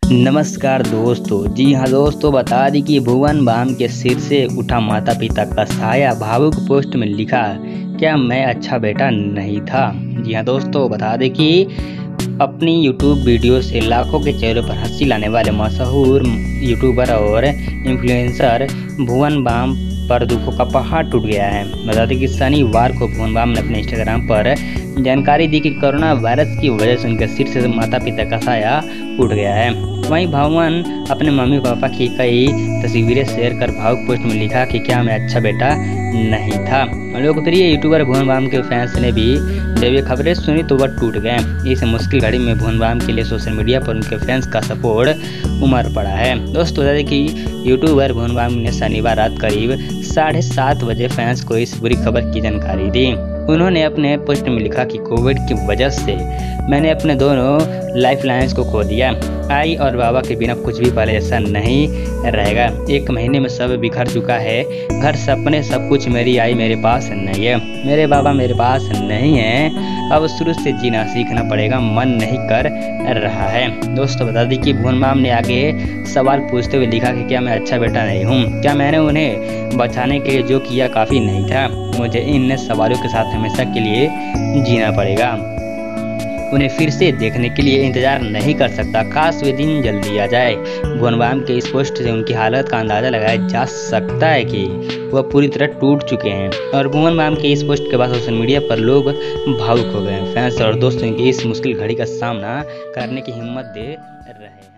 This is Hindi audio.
नमस्कार दोस्तों। जी हाँ दोस्तों, बता दें कि भुवन बाम के सिर से उठा माता पिता का साया। भावुक पोस्ट में लिखा, क्या मैं अच्छा बेटा नहीं था। जी हाँ दोस्तों, बता दें कि अपनी यूट्यूब वीडियो से लाखों के चेहरों पर हंसी लाने वाले मशहूर यूट्यूबर और इन्फ्लुएंसर भुवन बाम पर दुखों का पहाड़ टूट गया है। बता दें कि शनिवार को भुवन बाम ने अपने इंस्टाग्राम पर जानकारी दी कि कोरोना वायरस की वजह से उनके सिर से माता पिता का साया उठ गया है। वहीं भुवन अपने मम्मी पापा की कई तस्वीरें शेयर कर भावुक पोस्ट में लिखा कि क्या मैं अच्छा बेटा नहीं था। लोकप्रिय यूट्यूबर भुवन बाम के फैंस ने भी जब ये खबरें सुनी तो वह टूट गए। इस मुश्किल घड़ी में भुवन बाम के लिए सोशल मीडिया पर उनके फैंस का सपोर्ट उमड़ पड़ा है। दोस्तों बता दें कि यूट्यूबर भुवन बाम ने शनिवार रात करीब 7:30 बजे फैंस को इस बुरी खबर की जानकारी दी। उन्होंने अपने पोस्ट में लिखा कि कोविड की वजह से मैंने अपने दोनों लाइफ लाइन्स को खो दिया। आई और बाबा के बिना कुछ भी पहले जैसा नहीं रहेगा। 1 महीने में सब बिखर चुका है, घर सपने सब कुछ। मेरी आई मेरे पास नहीं है, मेरे बाबा मेरे पास नहीं है। अब शुरू से जीना सीखना पड़ेगा, मन नहीं कर रहा है। दोस्तों बता दें कि भुवन बाम ने आगे सवाल पूछते हुए लिखा कि क्या मैं अच्छा बेटा नहीं हूँ, क्या मैंने उन्हें बचाने के लिए जो किया काफ़ी नहीं था। मुझे इन सवालों के साथ हमेशा के लिए जीना पड़ेगा। उन्हें फिर से देखने के लिए इंतजार नहीं कर सकता, काश वे दिन जल्दी आ जाए। भुवन बाम के इस पोस्ट से उनकी हालत का अंदाजा लगाया जा सकता है कि वह पूरी तरह टूट चुके हैं। और भुवन बाम के इस पोस्ट के बाद सोशल मीडिया पर लोग भावुक हो गए। फैंस और दोस्तों की इस मुश्किल घड़ी का सामना करने की हिम्मत दे रहे हैं।